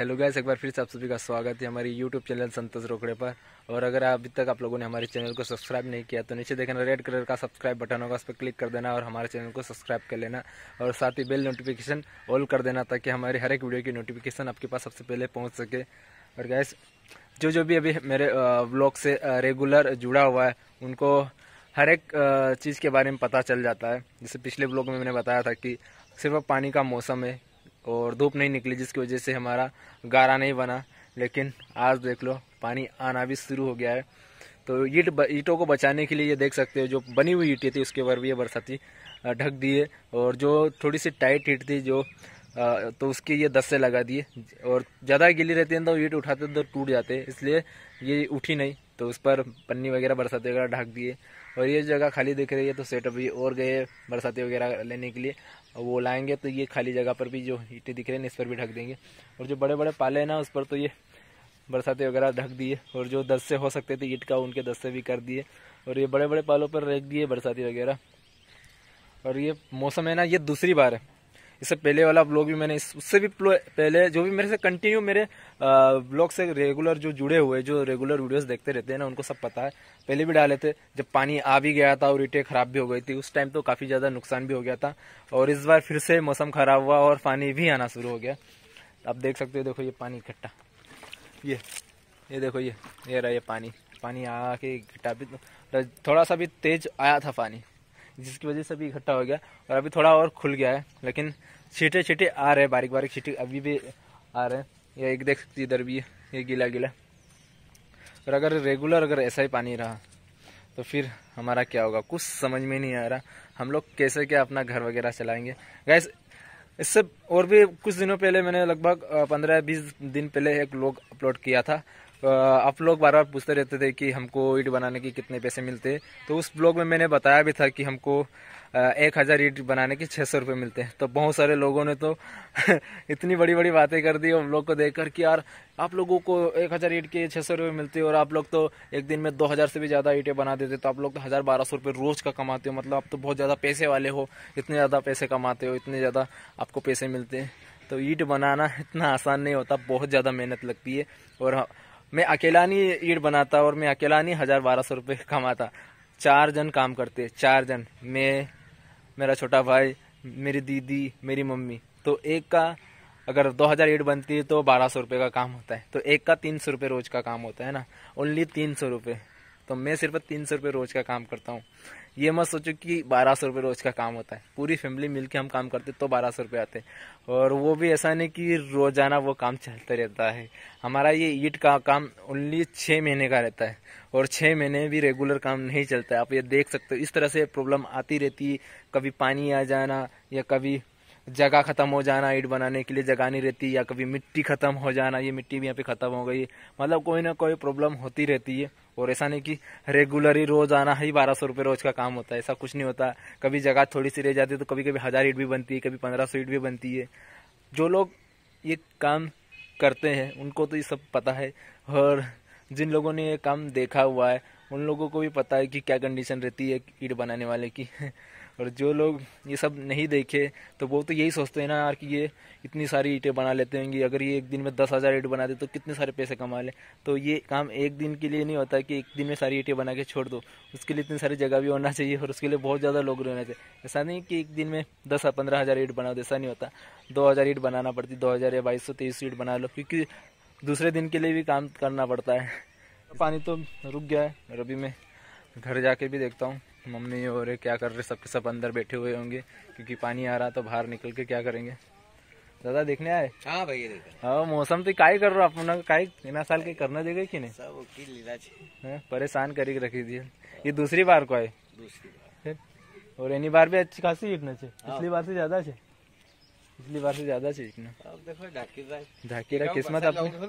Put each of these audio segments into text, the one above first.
Hello guys, एक बार फिर से आप सभी का स्वागत है हमारी यूट्यूब चैनल संतोष रोकड़े पर। और अगर अभी तक आप लोगों ने हमारे चैनल को सब्सक्राइब नहीं किया तो नीचे देखना रेड कलर का सब्सक्राइब बटन होगा, उस पर क्लिक कर देना और हमारे चैनल को सब्सक्राइब कर लेना। और साथ ही बेल नोटिफिकेशन ऑल कर देना ताकि हमारी हर एक वीडियो की नोटिफिकेशन आपके पास सबसे पहले पहुँच सके। और गाइस, जो भी अभी मेरे व्लॉग से रेगुलर जुड़ा हुआ है उनको हर एक चीज़ के बारे में पता चल जाता है। जैसे पिछले व्लॉग में मैंने बताया था कि सिर्फ पानी का मौसम है और धूप नहीं निकली जिसकी वजह से हमारा गारा नहीं बना, लेकिन आज देख लो पानी आना भी शुरू हो गया है। तो ईंटों को बचाने के लिए ये देख सकते हो, जो बनी हुई ईंटें थी उसके ऊपर भी ये बरसाती ढक दिए, और जो थोड़ी सी टाइट ईंट थी जो तो उसके ये 10 से लगा दिए। और ज़्यादा गीली रहती है तो ईंट उठाते तो टूट जाते, इसलिए ये उठी नहीं, तो उस पर पन्नी वगैरह बरसाती वगैरह ढक दिए। और ये जगह खाली दिख रही है तो सेट अभी और गए बरसाती वगैरह लेने के लिए, और वो लाएंगे तो ये खाली जगह पर भी जो ईंटें दिख रहे हैं इस पर भी ढक देंगे। और जो बड़े बड़े पाले हैं ना उस पर तो ये बरसाती वगैरह ढक दिए, और जो 10 से हो सकते थे ईंट का उनके 10 से भी कर दिए, और ये बड़े बड़े पालों पर रख दिए बरसाती वगैरह। और ये मौसम है ना, ये दूसरी बार है। इससे पहले वाला ब्लॉग भी मैंने उससे भी पहले जो भी मेरे से कंटिन्यू मेरे ब्लॉग से रेगुलर जो जुड़े हुए, जो रेगुलर वीडियोस देखते रहते हैं ना, उनको सब पता है। पहले भी डाले थे जब पानी आ भी गया था और ईंटें खराब भी हो गई थी, उस टाइम तो काफ़ी ज़्यादा नुकसान भी हो गया था। और इस बार फिर से मौसम खराब हुआ और पानी भी आना शुरू हो गया। आप देख सकते हो, देखो ये पानी इकट्ठा, ये देखो ये रहा ये पानी आके इकट्ठा भी थोड़ा सा भी तेज आया था पानी, जिसकी वजह से भी इकट्ठा हो गया। और अभी थोड़ा और खुल गया है, लेकिन छींटे छींटे आ रहे हैं, बारीक बारीक छींटे अभी भी आ रहे हैं। ये एक देख सकती इधर भी है, ये गीला गीला। और अगर ऐसा ही पानी रहा तो फिर हमारा क्या होगा, कुछ समझ में नहीं आ रहा। हम लोग कैसे क्या अपना घर वगैरह चलाएंगे गाइस। इससे और भी कुछ दिनों पहले मैंने लगभग 15-20 दिन पहले एक व्लॉग अपलोड किया था। आप लोग बार बार पूछते रहते थे कि हमको ईंट बनाने के कितने पैसे मिलते हैं, तो उस ब्लॉग में मैंने बताया भी था कि हमको 1000 ईंट बनाने के 600 रुपये मिलते हैं। तो बहुत सारे लोगों ने तो इतनी बड़ी बड़ी बातें कर दी हम लोग को देखकर कि यार आप लोगों को 1000 ईंट के 600 रुपये मिलते हैं और आप लोग तो एक दिन में 2000 से भी ज़्यादा ईंटें बना देते, तो आप लोग तो 1000-1200 रुपये रोज़ का कमाते हो, मतलब आप तो बहुत ज़्यादा पैसे वाले हो, इतने ज़्यादा पैसे कमाते हो, इतने ज़्यादा आपको पैसे मिलते हैं। तो ईंट बनाना इतना आसान नहीं होता, बहुत ज़्यादा मेहनत लगती है। और मैं अकेला नहीं ईंट बनाता और मैं अकेला नहीं 1000-1200 रुपये कमाता। 4 जन काम करते, 4 जन, मैं, मेरा छोटा भाई, मेरी दीदी, मेरी मम्मी। तो एक का अगर 2000 ईंट बनती है तो 1200 रुपये का काम होता है, तो एक का 300 रुपये रोज का काम होता है ना, ओनली 300 रुपये। तो मैं सिर्फ 300 रुपये रोज का काम करता हूँ। ये मत सोचो कि 1200 रुपये रोज का काम होता है, पूरी फैमिली मिलके हम काम करते तो 1200 रुपये आते। और वो भी ऐसा नहीं कि रोजाना वो काम चलता रहता है। हमारा ये ईंट का काम ओनली 6 महीने का रहता है, और 6 महीने भी रेगुलर काम नहीं चलता है। आप ये देख सकते हो, इस तरह से प्रॉब्लम आती रहती है। कभी पानी आ जाना, या कभी जगह खत्म हो जाना, ईंट बनाने के लिए जगह नहीं रहती, या कभी मिट्टी खत्म हो जाना, ये मिट्टी भी यहाँ पे खत्म हो गई। मतलब कोई ना कोई प्रॉब्लम होती रहती है। और ऐसा नहीं कि रेगुलर ही रोज आना ही 1200 रुपये रोज का काम होता है, ऐसा कुछ नहीं होता। कभी जगह थोड़ी सी रह जाती है तो कभी कभी 1000 ईंट भी बनती है, कभी 1500 ईंट भी बनती है। जो लोग ये काम करते हैं उनको तो ये सब पता है, और जिन लोगों ने ये काम देखा हुआ है उन लोगों को भी पता है कि क्या कंडीशन रहती है ईंट बनाने वाले की। और जो लोग ये सब नहीं देखे तो वो तो यही सोचते हैं ना यार कि ये इतनी सारी ईंटें बना लेते होंगे, अगर ये एक दिन में 10,000 ईंट बना दे तो कितने सारे पैसे कमा ले। तो ये काम एक दिन के लिए नहीं होता कि एक दिन में सारी ईंटें बना के छोड़ दो, उसके लिए इतनी सारी जगह भी होना चाहिए और उसके लिए बहुत ज़्यादा लोग रहना चाहिए। ऐसा नहीं कि एक दिन में 10-15 हज़ार ईंट बना दो, ऐसा नहीं होता। 2000 ईंट बनाना पड़ती, 2000 या 2223 ईंट बना लो, क्योंकि दूसरे दिन के लिए भी काम करना पड़ता है। पानी तो रुक गया है, और अभी मैं घर जाके भी देखता हूँ मम्मी और क्या कर रहे, सबके सब अंदर बैठे हुए होंगे, क्योंकि पानी आ रहा तो बाहर निकल के क्या करेंगे। दादा देखने आए? हाँ भैया देखा। हाँ, मौसम तो काय कर रहा अपना, काय इना साल के करना देगा कि नहीं, सब की लीला छे, परेशान करी रखी दी। ये दूसरी बार को है, दूसरी बार। और एनी बार भी अच्छी खासी इतना छे, पिछली बार से ज्यादा छे, पिछली बार से ज्यादा छे इतना। अब देखो ढाकीरा किस्मत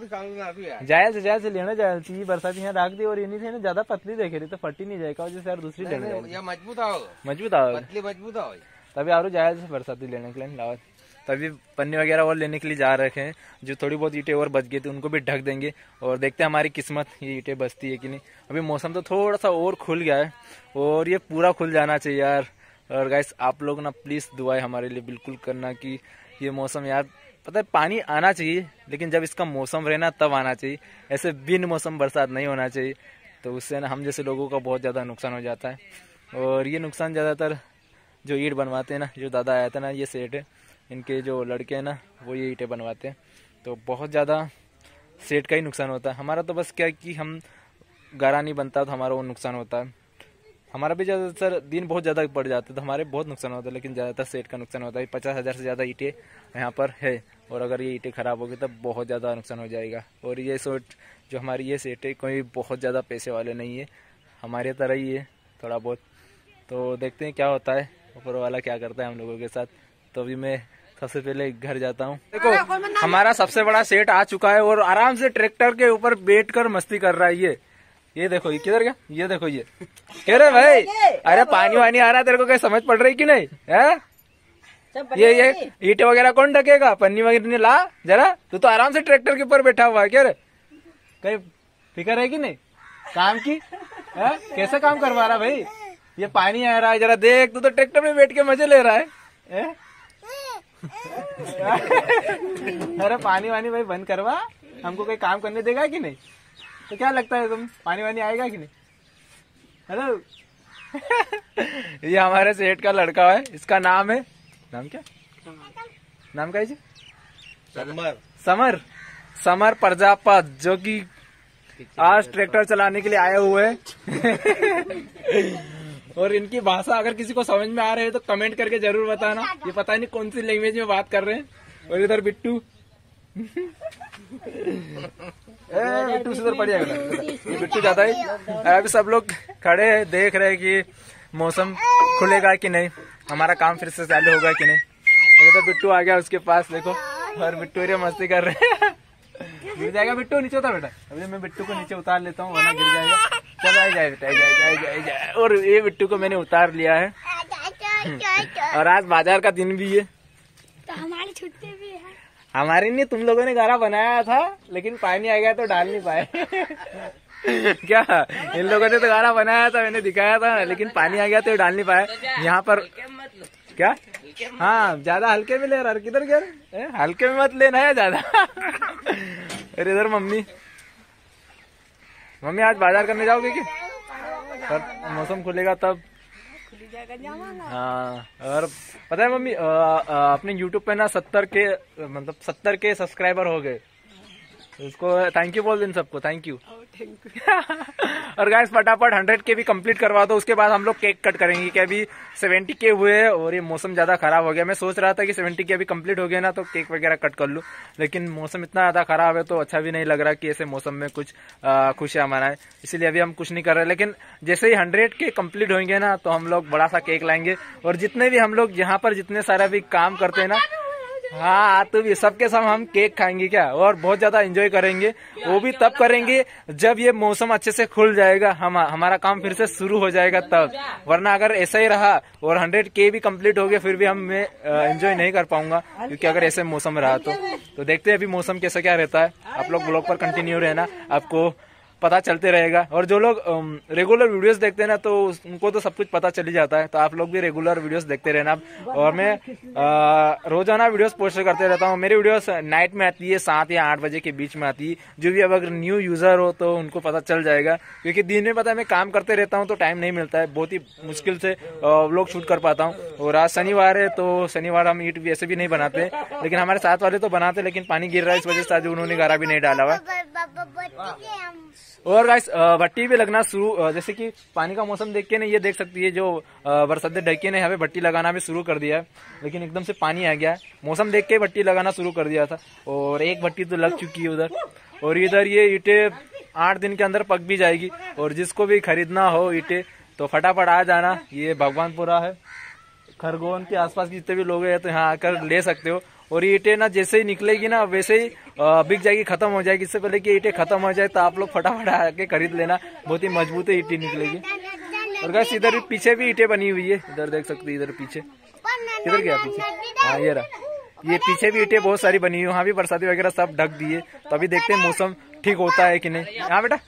अपनी जाए से लेना जाए थी बरसात यहाँ ढाक दी, और इन्हीं थे ना ज्यादा पतली देखे रही तो फटी नहीं जाएगा, वजह यार दूसरी लेने जाए मजबूत आओ, मजबूत आओ, पतली मजबूत आओ, तभी आरो जाए से बरसाती लेने के लिए लावत। तभी पन्नी वगैरह और लेने के लिए जा रखे हैं। जो थोड़ी बहुत ईंटें और बच गई थी उनको भी ढक देंगे, और देखते हैं हमारी किस्मत ये ईंटें बचती है कि नहीं। अभी मौसम तो थोड़ा सा और खुल गया है, और ये पूरा खुल जाना चाहिए यार। और गाइस आप लोग ना प्लीज़ दुआएं हमारे लिए बिल्कुल करना कि ये मौसम यार पता है पानी आना चाहिए, लेकिन जब इसका मौसम रहे ना तब आना चाहिए। ऐसे बिन मौसम बरसात नहीं होना चाहिए, तो उससे ना हम जैसे लोगों का बहुत ज़्यादा नुकसान हो जाता है। और ये नुकसान ज़्यादातर जो ईंट बनवाते हैं ना, जो दादा आया था ना, ये सेठ है, इनके जो लड़के हैं ना वो ये ईंटें बनवाते हैं, तो बहुत ज़्यादा सेठ का ही नुकसान होता है। हमारा तो बस क्या कि हम गारा नहीं बनता तो हमारा वो नुकसान होता है। हमारा भी ज़्यादातर दिन बहुत ज़्यादा पड़ जाते तो हमारे बहुत नुकसान होता है, लेकिन ज़्यादातर सेठ का नुकसान होता है। 50,000 से ज़्यादा ईंटें यहाँ पर है, और अगर ये ईंटें ख़राब होगी तब बहुत ज़्यादा नुकसान हो जाएगा। और ये सेठ जो हमारी ये सेठ है कोई बहुत ज़्यादा पैसे वाले नहीं है, हमारे तरह ही है थोड़ा बहुत। तो देखते हैं क्या होता है, ऊपर वाला क्या करता है हम लोगों के साथ। तो अभी मैं सबसे पहले घर जाता हूँ। देखो हमारा सबसे बड़ा सेठ आ चुका है और आराम से ट्रैक्टर के ऊपर बैठकर मस्ती कर रहा है। ये देखो ये किधर गया, ये देखो ये कह रहे भाई, अरे पानी वानी आ रहा है, तेरे को क्या समझ पड़ रही कि नहीं है? ये ईंटें वगैरह कौन ढकेगा, पन्नी वगैरह ला जरा, तू तो आराम से ट्रैक्टर के ऊपर बैठा हुआ है। क्या रे कहीं फिक्र है कि नहीं काम की है? कैसे काम करवा रहा भाई, ये पानी आ रहा है जरा देख, तू तो ट्रैक्टर में बैठ के मजे ले रहा है? अरे पानी वानी भाई बंद करवा, हमको कोई काम करने देगा कि नहीं? तो क्या लगता है तुम पानी वानी आएगा कि नहीं? हेलो ये हमारे सेठ का लड़का है, इसका नाम है, नाम क्या, नाम क्या है जी? समर समर प्रजापत, जो कि आज ट्रैक्टर चलाने के लिए आए हुए हैं। और इनकी भाषा अगर किसी को समझ में आ रही है तो कमेंट करके जरूर बताना। ये पता नहीं कौन सी लैंग्वेज में बात कर रहे हैं। और इधर बिट्टू बिट्टू से पड़ जाएगा, ये बिट्टू जाता है। अभी सब लोग खड़े हैं देख रहे हैं कि मौसम खुलेगा कि नहीं, हमारा काम फिर से चालू होगा कि नहीं। तो बिट्टू आ गया उसके पास, देखो, और बिट्टू ये मस्ती कर रहे हैं। गिर जाएगा बिट्टू, नीचे उतार बेटा। अभी मैं बिट्टू को नीचे उतार लेता हूँ वरना गिर जाएगा। चल आ जाए बेटा, जाए। और ये बिट्टू को मैंने उतार लिया है। और आज बाजार का दिन भी है, तो हमारी छुट्टी भी है। हमारी नहीं, तुम लोगों ने गारा बनाया था लेकिन पानी आ गया तो डाल नहीं पाए। क्या इन लोगों ने तो गारा बनाया था, मैंने दिखाया था, लेकिन पानी आ गया तो डाल नहीं पाए। यहाँ पर क्या, हाँ ज्यादा हल्के में ले रहा, किधर गया, हल्के में मत लेना है ज्यादा। अरे इधर मम्मी आज बाजार करने जाओगे क्या? मौसम खुलेगा तब। हाँ, और पता है मम्मी अपने YouTube पे ना 70 के सब्सक्राइबर हो गए। उसको थैंक यू बोल दें सबको, थैंक यू। और गाइस फटाफट 100 के भी कंप्लीट करवा दो, उसके बाद हम लोग केक कट करेंगे। कि अभी 70 के हुए और ये मौसम ज्यादा खराब हो गया। मैं सोच रहा था कि 70 के अभी कंप्लीट हो गया ना तो केक वगैरह कट कर लूं, लेकिन मौसम इतना ज्यादा खराब है तो अच्छा भी नहीं लग रहा कि ऐसे मौसम में कुछ खुशियां मनाएं, इसीलिए अभी हम कुछ नहीं कर रहे। लेकिन जैसे ही 100 के कंप्लीट होंगे ना तो हम लोग बड़ा सा केक लाएंगे। और जितने भी हम लोग यहाँ पर जितने सारा भी काम करते हैं ना, हाँ तो भी सबके सब हम केक खाएंगे क्या, और बहुत ज्यादा एंजॉय करेंगे। वो भी तब करेंगे जब ये मौसम अच्छे से खुल जाएगा, हमारा काम फिर से शुरू हो जाएगा तब। वरना अगर ऐसा ही रहा और 100 के भी कंप्लीट हो गए फिर भी हम एंजॉय नहीं कर पाऊंगा, क्योंकि अगर ऐसे मौसम रहा तो देखते हैं अभी मौसम कैसा क्या रहता है। आप लोग ब्लॉग पर कंटिन्यू रहना, आपको पता चलते रहेगा। और जो लोग रेगुलर वीडियोस देखते हैं ना तो उनको तो सब कुछ पता चल ही जाता है, तो आप लोग भी रेगुलर वीडियोस देखते रहना। और मैं रोजाना वीडियोस पोस्ट करते रहता हूँ। मेरी वीडियोस नाइट में आती है, 7 या 8 बजे के बीच में आती है। जो भी अगर न्यू यूजर हो तो उनको पता चल जाएगा, क्योंकि दिन में पता है मैं काम करते रहता हूँ तो टाइम नहीं मिलता है, बहुत ही मुश्किल से व्लॉग शूट कर पाता हूँ। और आज शनिवार है तो शनिवार हम ईट ऐसे भी नहीं बनाते, लेकिन हमारे साथ वाले तो बनाते, लेकिन पानी गिर रहा है इस वजह से आज उन्होंने गारा भी नहीं डाला हुआ। और गाइस भट्टी भी लगना शुरू, जैसे कि पानी का मौसम देख के ना ये देख सकती है, जो बरसात ढके ने यहाँ पे भट्टी लगाना भी शुरू कर दिया है। लेकिन एकदम से पानी आ गया है, मौसम देख के भट्टी लगाना शुरू कर दिया था। और एक भट्टी तो लग चुकी है उधर। और इधर ये ईंटें 8 दिन के अंदर पक भी जाएगी। और जिसको भी खरीदना हो ईंटें तो फटाफट आ जाना। ये भगवानपुरा है, खरगोन के आसपास जितने भी लोग हैं तो यहाँ आकर ले सकते हो। और ये ईंटें ना जैसे ही निकलेगी ना वैसे ही बिक जाएगी, खत्म हो जाएगी। इससे पहले कि ईंटें खत्म हो जाए तो आप लोग फटाफट आके खरीद लेना, बहुत ही मजबूत ईंटें निकलेगी। और गाइस इधर पीछे भी ईंटें बनी हुई है, इधर देख सकते हैं, इधर पीछे, किधर गया पीछे, हाँ ये रहा, ये पीछे भी ईंटें बहुत सारी बनी हुई है। वहाँ भी बरसाती वगैरह सब ढक दिए, तो अभी देखते हैं मौसम ठीक होता है कि नहीं। हाँ बेटा,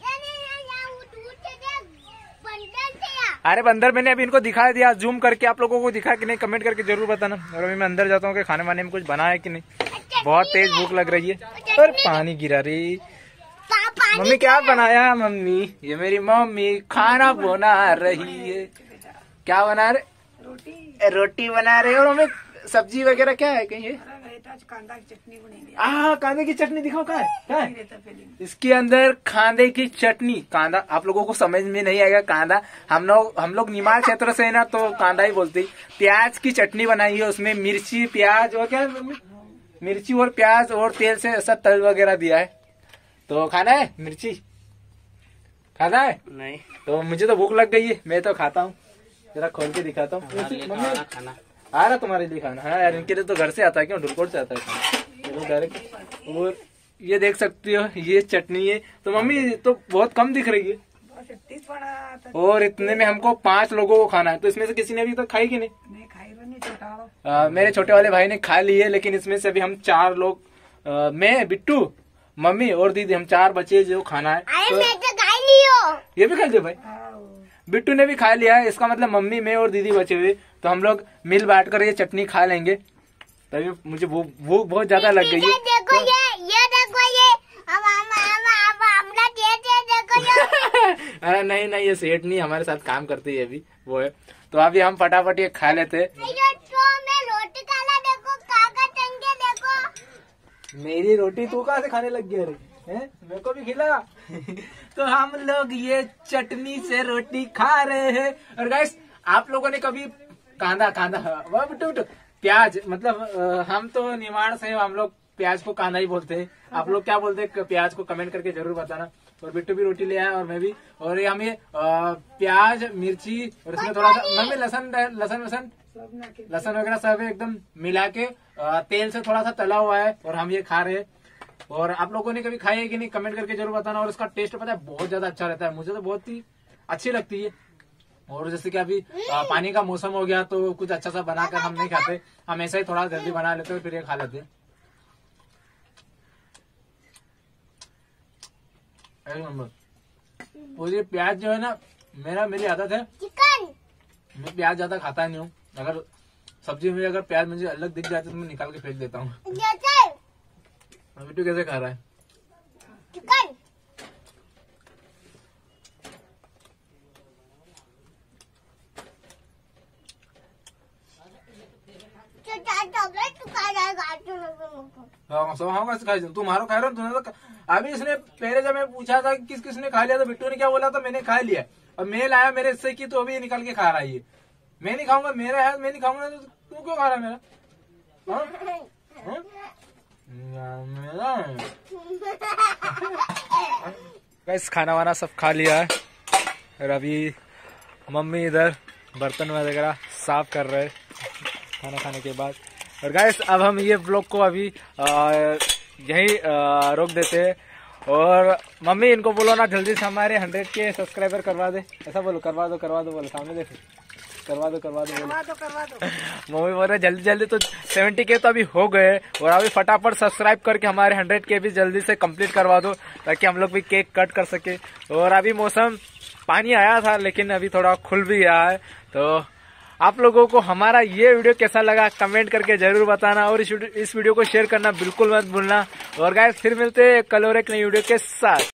अरे बंदर मैंने अभी इनको दिखा दिया, जूम करके आप लोगों को दिखा कि नहीं, कमेंट करके जरूर बताना। और अभी मैं अंदर जाता हूँ कि खाने वाने में कुछ बना है कि नहीं। बहुत तेज भूख लग रही है और पानी गिरा रही। मम्मी क्या बनाया? मम्मी, ये मेरी मम्मी खाना बना रही है। क्या बना रहे? रोटी बना रहे। और मम्मी सब्जी वगैरह क्या है? कहीं है कांदा की चटनी बनेगी। कांदे की चटनी दिखाओ। कहाँ है? इसके अंदर कांदे की चटनी। कांदा आप लोगों को समझ में नहीं आएगा। कांदा हम लोग निमाड़ क्षेत्र से है ना, तो कांदा ही बोलते। प्याज की चटनी बनाई है, उसमें मिर्ची प्याज और क्या, मिर्ची और प्याज और तेल से ऐसा तल वगैरह दिया है। तो खाना है? मिर्ची खाना है? नहीं तो मुझे तो भूख लग गई है, मैं तो खाता हूँ। जरा खोल के दिखाता हूँ। खाना आ रहा तुम्हारे लिए खाना? हाँ यार, इनके लिए तो घर से आता है, क्यों ढुलकोट से आता है खाना डायरेक्ट। और ये देख सकती हो, ये चटनी है। तो मम्मी तो बहुत कम दिख रही है, और इतने में हमको 5 लोगों को खाना है। तो इसमें से किसी ने अभी तक खाई कि नहीं? मेरे छोटे वाले भाई ने खा ली है, लेकिन इसमें से अभी हम 4 लोग, मैं, बिट्टू, मम्मी और दीदी, हम 4 बचे जो खाना है। तो ये भी खा लियो भाई। बिट्टू ने भी खा लिया है, इसका मतलब मम्मी, मैं और दीदी बचे हुए। तो हम लोग मिल बांट कर ये चटनी खा लेंगे। तभी मुझे भूख बहुत ज्यादा लग गई है। देखो ये देखो ये अरे नहीं, ये सेठ नहीं, हमारे साथ काम करती है अभी, वो है। तो अभी हम फटाफट ये खा लेते। रोटी खाना देखो, काका टंगे देखो। मेरी रोटी तू कहाँ से खाने लग गया रे? मेरे को भी खिला। तो हम लोग ये चटनी से रोटी खा रहे हैं। और गाइस, आप लोगों ने कभी कांदा बिट्टू प्याज, मतलब हम तो निमाड़ से, हम लोग प्याज को कांदा ही बोलते हैं। आप लोग क्या बोलते हैं प्याज को? कमेंट करके जरूर बताना। और बिट्टू भी रोटी ले आया, और मैं भी। और ये हमें प्याज, मिर्ची और इसमें थोड़ा सा मम्मी लहसुन वगैरह सब एकदम मिला के तेल से थोड़ा सा तला हुआ है, और हम ये खा रहे हैं। और आप लोगों ने कभी खाई है कि नहीं, कमेंट करके जरूर बताना। और इसका टेस्ट पता है बहुत ज्यादा अच्छा रहता है, मुझे तो बहुत ही अच्छी लगती है। और जैसे कि अभी पानी का मौसम हो गया, तो कुछ अच्छा सा बनाकर हम नहीं खाते, हम ऐसा ही थोड़ा जल्दी बना लेते हैं, फिर ये खा लेते हैं। और ये प्याज जो है ना, मेरी आदत है, मैं प्याज ज्यादा खाता नहीं हूँ। अगर सब्जी में अगर प्याज मुझे अलग दिख जाती है तो मैं निकाल के फेंक देता हूँ। बिट्टू कैसे खा रहा है? तुम्हारा खा रहा हूँ। अभी इसने पहले जब मैं पूछा था कि किसने खा लिया, तो बिट्टू ने क्या बोला था? मैंने खा लिया। और मैं लाया मेरे से की, तो अभी ये निकाल के खा रहा है। ये मैं नहीं खाऊंगा, मेरा है, मैं नहीं खाऊंगा। तो तू क्यों खा रहा है मेरा? गाइस, खाना वाना सब खा लिया है, और अभी मम्मी इधर बर्तन वगैरह साफ कर रहे हैं खाना खाने के बाद। और गाइस, अब हम ये ब्लॉग को अभी यहीं रोक देते हैं। और मम्मी, इनको बोलो ना जल्दी से हमारे 100 के सब्सक्राइबर करवा दे। ऐसा बोलो, करवा दो बोलो, सामने देखो, करवा दो मम्मी बोल रहे जल्दी। तो 70 के तो अभी हो गए, और अभी फटाफट सब्सक्राइब करके हमारे 100 के भी जल्दी से कंप्लीट करवा दो, ताकि हम लोग भी केक कट कर सके। और अभी मौसम, पानी आया था, लेकिन अभी थोड़ा खुल भी गया है। तो आप लोगों को हमारा ये वीडियो कैसा लगा कमेंट करके जरूर बताना, और इस वीडियो को शेयर करना बिल्कुल मत भूलना। और गाइस, फिर मिलते हैं कल और एक नई वीडियो के साथ।